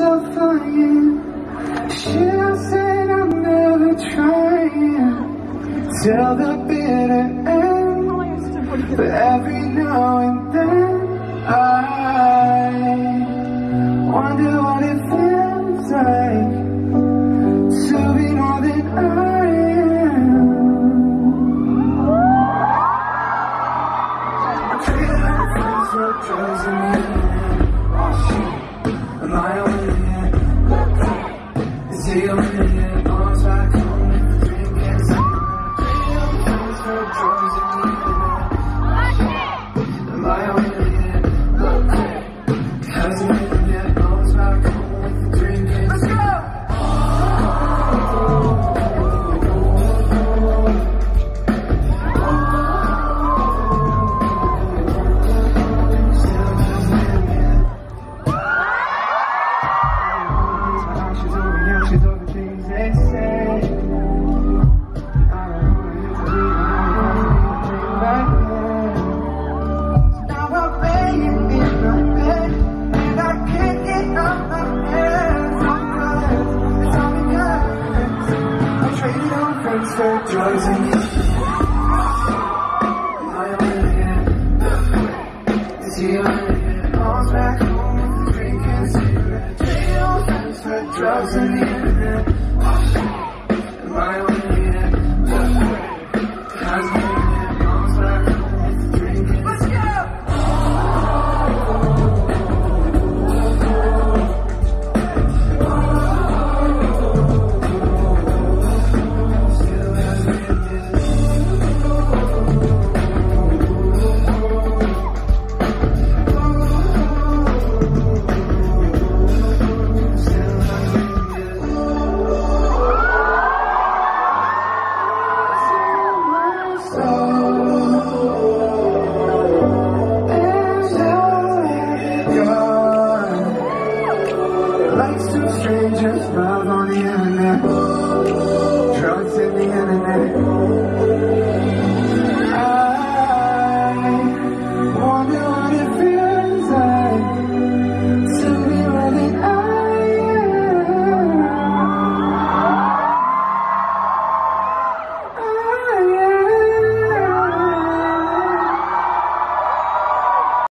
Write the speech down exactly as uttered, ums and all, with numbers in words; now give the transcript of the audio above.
myself lying. Shit, I said I'm never trying till the bitter end. But every now and then I wonder what it feels like to be more than I am. I'm traded on friends for drugs and the oh shit, am I on the end? Is he on the end? Arms back home with the drink and some. Traded on friends for drugs and the am I on the end? Look quick, hasn't hit yet. Arms back home with the drink and let's go! Drugs and you. Am I on the end? Is he on the end? Arms back home with the drink and cigarette. Trading on friends for drugs and the internet. Am I on the end? Hasn't been yet. Arms back home with the drink and let's go!